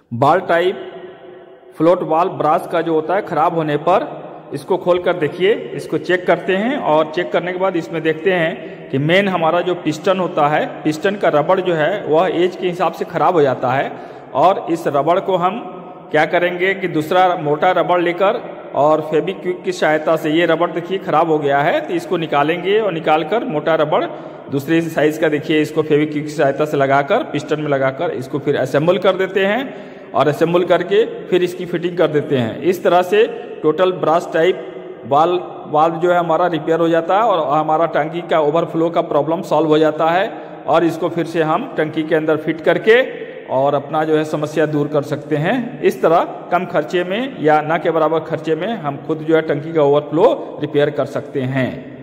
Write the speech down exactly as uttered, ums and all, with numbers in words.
बाल type float valve brass का जो होता है खराब होने पर इसको खोल कर देखिए, इसको चेक करते हैं और चेक करने के बाद इसमें देखते हैं कि मेन हमारा जो पिस्टन होता है, पिस्टन का रबड़ जो है वह एज के हिसाब से खराब हो जाता है। और इस रबड़ को हम क्या करेंगे कि दूसरा मोटा रबड़ लेकर और फेविक्विक की सहायता से, ये रबड़ देखिए खराब हो गया है तो इसको निकालेंगे और निकाल कर मोटा रबड़ दूसरे साइज का देखिए इसको फेविक्विक की सहायता से लगाकर पिस्टन में लगाकर इसको फिर असेंबल कर देते हैं और असेंबल करके फिर इसकी फिटिंग कर देते हैं। इस तरह से total brass type valve valve जो है हमारा रिपेयर हो जाता है और हमारा टंकी का ओवरफ्लो का प्रॉब्लम सॉल्व हो जाता है और इसको फिर से हम टंकी के अंदर फिट करके और अपना जो है समस्या दूर कर सकते हैं। इस तरह कम खर्चे में या ना के बराबर खर्चे में हम खुद जो है टंकी का ओवरफ्लो रिपेयर कर सकते हैं।